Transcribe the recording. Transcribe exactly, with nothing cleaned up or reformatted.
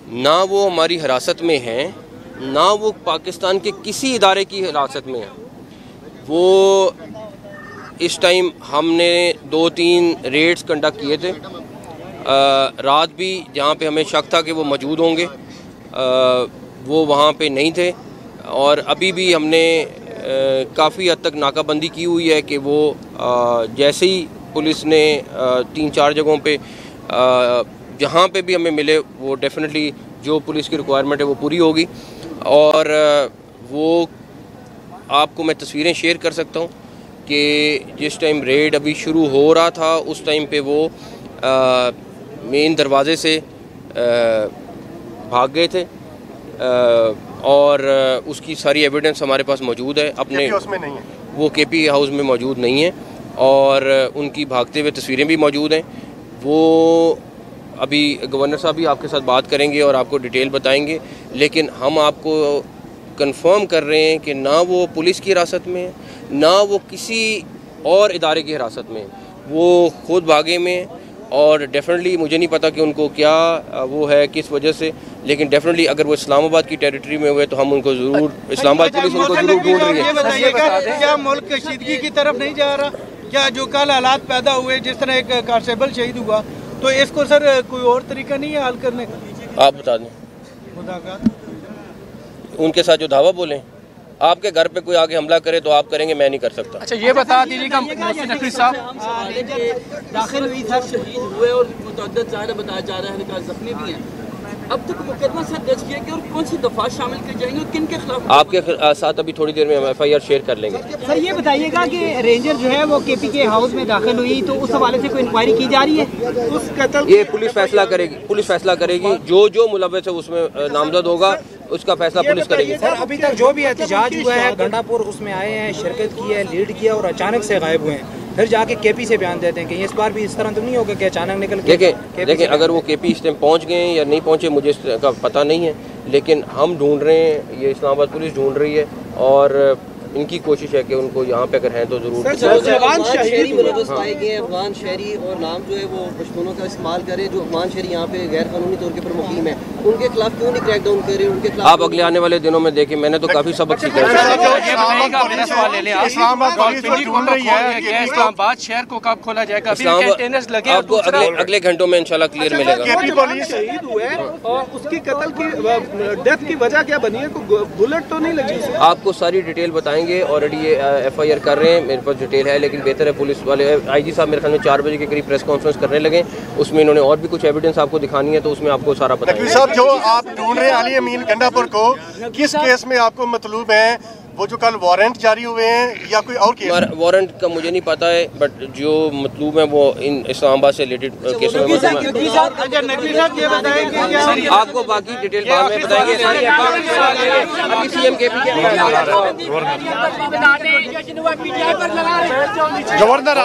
ना वो हमारी हिरासत में हैं, ना वो पाकिस्तान के किसी इदारे की हिरासत में हैं। वो इस टाइम हमने दो तीन रेड्स कंडक्ट किए थे। आ, रात भी जहाँ पे हमें शक था कि वो मौजूद होंगे, आ, वो वहाँ पे नहीं थे। और अभी भी हमने काफ़ी हद तक नाकाबंदी की हुई है कि वो आ, जैसे ही पुलिस ने आ, तीन चार जगहों पे आ, जहाँ पे भी हमें मिले वो डेफिनेटली जो पुलिस की रिक्वायरमेंट है वो पूरी होगी। और वो आपको मैं तस्वीरें शेयर कर सकता हूँ कि जिस टाइम रेड अभी शुरू हो रहा था उस टाइम पे वो आ, मेन दरवाज़े से आ, भाग गए थे। आ, और उसकी सारी एविडेंस हमारे पास मौजूद है। अपने उसमें नहीं है, वो केपी हाउस में मौजूद नहीं है और उनकी भागते हुए तस्वीरें भी मौजूद हैं। वो अभी गवर्नर साहब भी आपके साथ बात करेंगे और आपको डिटेल बताएंगे, लेकिन हम आपको कंफर्म कर रहे हैं कि ना वो पुलिस की हिरासत में है, ना वो किसी और इदारे की हिरासत में है। वो खुद भागे में है और डेफिनेटली मुझे नहीं पता कि उनको क्या वो है, किस वजह से, लेकिन डेफिनेटली अगर वो इस्लामाबाद की टेरिटरी में हुए तो हम उनको ज़रूर, इस्लामाबाद पुलिस उनको ज़रूर ढूंढ रही है। क्या मुल्क कशीदगी की तरफ नहीं जा रहा? क्या जो कल हालात पैदा हुए, जिस तरह एक कांस्टेबल शहीद हुआ, तो इसको सर कोई और तरीका नहीं है हल करने का? आप बता दें खुदा का उनके साथ जो धावा बोलें, आपके घर पे कोई आके हमला करे तो आप करेंगे, मैं नहीं कर सकता। अच्छा ये बता दीजिएगा मोहसिन नकवी साहब, दाखिल हुई था, शहीद हुए और मुतअद्दिद ज़ाहिर बताया जा रहा है कि जख्मी भी हैं। अब तक मुकदमा सर दर्ज किया गया और कौन सी दफा शामिल की जाएंगी और किन के खिलाफ? आपके साथ अभी थोड़ी देर में हम एफ आई आर शेयर कर लेंगे। सर ये बताइएगा कि रेंजर जो है वो केपी के हाउस में दाखिल हुई, तो उस हवाले से कोई इंक्वायरी की जा रही है? उस कत्ल ये पुलिस फैसला करेगी, पुलिस फैसला करेगी। जो जो मुलव्वस है उसमें नामजद होगा, उसका फैसला पुलिस करेगी। सर अभी तक जो भी एहतजाज हुआ है, गंडापुर उसमें आए हैं, शिरकत की है, लीड किया और अचानक से गायब हुए हैं, फिर जाके केपी से बयान देते हैं कि इस बार भी इस तरह तो नहीं होगा कि अचानक निकल के? देखें देखें अगर वो केपी इस टाइम पहुँच गए या नहीं पहुँचे मुझे इसका पता नहीं है, लेकिन हम ढूंढ रहे हैं, ये इस्लामाबाद पुलिस ढूंढ रही है और इनकी कोशिश है कि उनको यहाँ पे अगर हैं तो जरूर। अफगान शहरी मुलव्वस पाए गए हैं, अफगान शहरी और नाम जो है वो पश्तूनों का इस्तेमाल करे, जो अफगान शहरी यहाँ पे गैर कानूनी तौर के पर मुकीम है, उनके खिलाफ क्यों नहीं क्रैकडाउन कर रहे? उनके खिलाफ आप अगले आने वाले दिनों में देखें, मैंने तो काफी सबक सीखा है। इस्लामाबाद शहर को कब खोला जाएगा? आपको अगले अगले घंटों में इंशाल्लाह क्लियर मिलेगा। शहीद हुए और उसकी कत्ल की डेथ की वजह क्या बनी है? बुलेट तो नहीं लगी? आपको सारी डिटेल बताएंगे। ऑलरेडी ये एफ आई आर कर रहे हैं, मेरे पास डिटेल है, लेकिन बेहतर है पुलिस वाले आई जी साहब मेरे ख्याल में चार बजे के करीब प्रेस कॉन्फ्रेंस करने लगे, उसमें इन्होंने और भी कुछ एविडेंस आपको दिखानी है, तो उसमें आपको सारा पता है। साहब जो आप ढूंढ रहे हैं अली अमीन गंडापुर को, किस केस में आपको मतलूब है? वो जो कल वारंट जारी हुए हैं या कोई और केस? वारंट का मुझे नहीं पता है, बट जो मतलूब है वो इन इस्लामाबाद से रिलेटेड केसों में आपको बाकी डिटेल बाद में बताएंगे। अभी C M K P governor